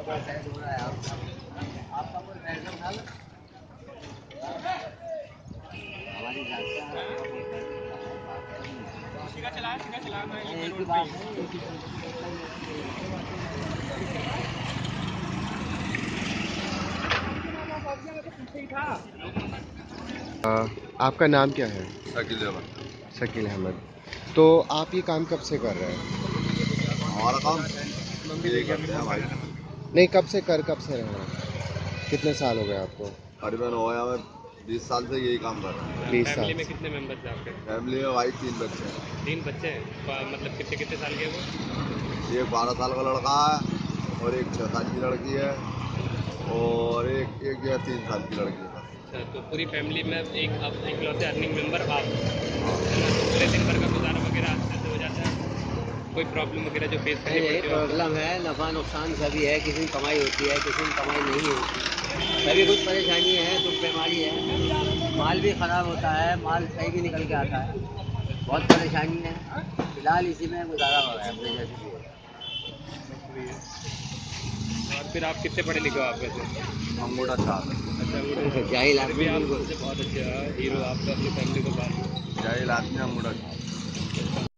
आपका नाम क्या है? शकील अहमद। शकील अहमद। तो आप ये काम कब से कर रहे हैं? हमारा काम यही करते हैं भाई। नहीं, कब से रहे हैं? कितने साल हो गए आपको? करीबन हो गया, मैं 20 साल से यही काम कर रहा हूँ। 20 साल। फैमिली में कितने मेंबर्स हैं आपके? फैमिली में भाई 3 बच्चे हैं। 3 बच्चे हैं। मतलब कितने कितने साल के हैं वो? एक 12 साल का लड़का है और एक 6 साल की लड़की है और एक 3 साल की लड़की है। अच्छा, तो पूरी फैमिली में एक आप इकलौते अर्निंग मेंबर आप है ना? तो पूरे दिन भर का गुजारा वगैरह अच्छे से हो जाता है? कोई प्रॉब्लम वगैरह जो फेस करनी पड़ती है? प्रॉब्लम है, नफ़ा नुकसान सभी है। किसी की कमाई होती है, किसी की कमाई नहीं होती। सभी कुछ परेशानी है, दुख बीमारी है, माल भी ख़राब होता है, माल सही भी निकल के आता है, बहुत परेशानी है। फिलहाल इसी में गुजारा हो रहा है अपने जैसे भी है। और फिर आप कितने पढ़े लिखे हो आप वैसे? अंगूठा छाप। अच्छा, जाहिल फिर भी आदमी आप बिल्कुल। मुझसे बहुत अच्छे हीरो आप तो अपनी फैमिली को बात जाहिल आदमी अंगूठा छाप।